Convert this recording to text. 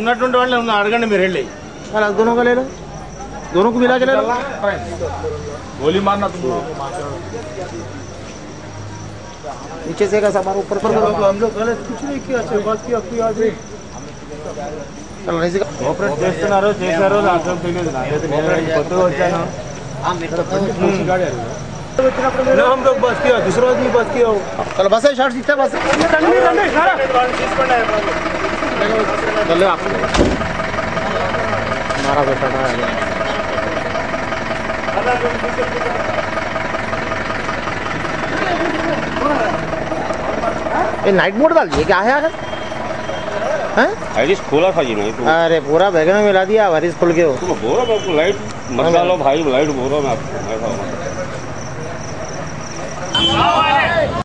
ఉన్నటువంటి వాళ్ళని అడగండి మీరు వెళ్ళి। अरे दोनों का ले लो, दोनों को मिला के ले लो। गोली मारना तुम नीचे से का सामान ऊपर पर करो। हम लोग गलत कुछ नहीं किया, अच्छा बात किया कोई आदमी चल नहीं सिका కోఆపరేట్ చేస్తున్నారు చేశారు నాకు తెలియదు నాకైతే నేను కొత్తగా వచ్చాను ना हम लोग बस किया दूसरा आदमी बस किया चल बस है शॉट सीखता बस चलो आप हमारा बेटा ना ये नाइट मोड डाल दिए क्या है आखिर हैं? हरीश खोला था जी मैं तो। अरे पूरा बैगन में मिला दिया हरीश खुल के हो तो बोल रहा हूँ लाइट मत डालो भाई, लाइट बोल रहा हूँ मैं आपको।